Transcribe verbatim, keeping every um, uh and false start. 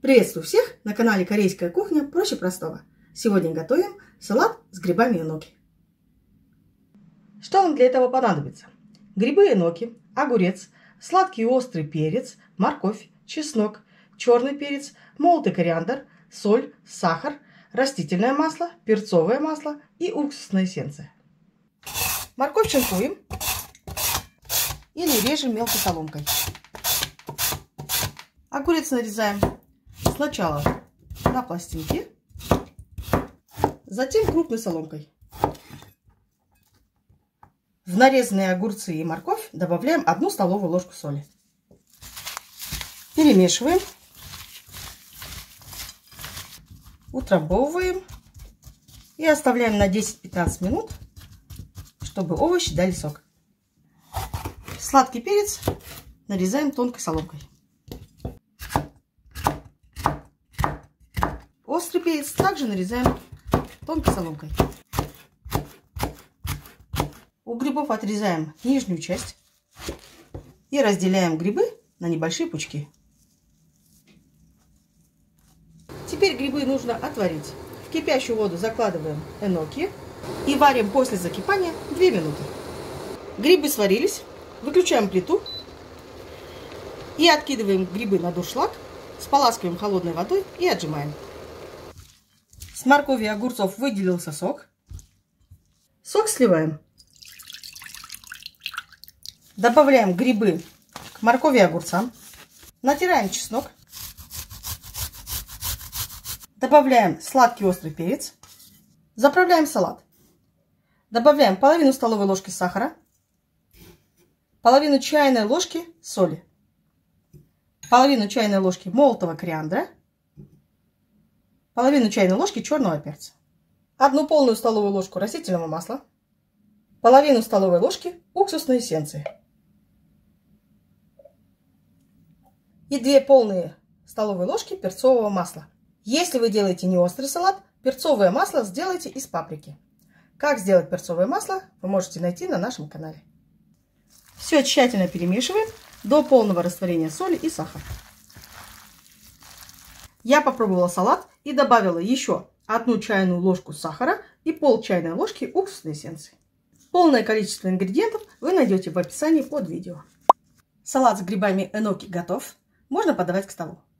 Приветствую всех на канале Корейская кухня проще простого. Сегодня готовим салат с грибами эноки. Что нам для этого понадобится? Грибы эноки, огурец, сладкий и острый перец, морковь, чеснок, черный перец, молотый кориандр, соль, сахар, растительное масло, перцовое масло и уксусная эссенция. Морковь шинкуем или режем мелкой соломкой. Огурец нарезаем сначала на пластинки, затем крупной соломкой. В нарезанные огурцы и морковь добавляем одну столовую ложку соли. Перемешиваем, утрамбовываем и оставляем на десять-пятнадцать минут, чтобы овощи дали сок. Сладкий перец нарезаем тонкой соломкой. Острый перец также нарезаем тонкой соломкой. У грибов отрезаем нижнюю часть и разделяем грибы на небольшие пучки. Теперь грибы нужно отварить. В кипящую воду закладываем эноки и варим после закипания две минуты. Грибы сварились, выключаем плиту и откидываем грибы на дуршлаг, споласкиваем холодной водой и отжимаем. С моркови и огурцов выделился сок. Сок сливаем. Добавляем грибы к моркови и огурцам. Натираем чеснок. Добавляем сладкий острый перец. Заправляем салат. Добавляем половину столовой ложки сахара. Половину чайной ложки соли. Половину чайной ложки молотого кориандра. Половину чайной ложки черного перца. Одну полную столовую ложку растительного масла. Половину столовой ложки уксусной эссенции. И две полные столовые ложки перцового масла. Если вы делаете не острый салат, перцовое масло сделайте из паприки. Как сделать перцовое масло, вы можете найти на нашем канале. Все тщательно перемешиваем до полного растворения соли и сахара. Я попробовала салат и добавила еще одну чайную ложку сахара и пол чайной ложки уксусной эссенции. Полное количество ингредиентов вы найдете в описании под видео. Салат с грибами эноки готов. Можно подавать к столу.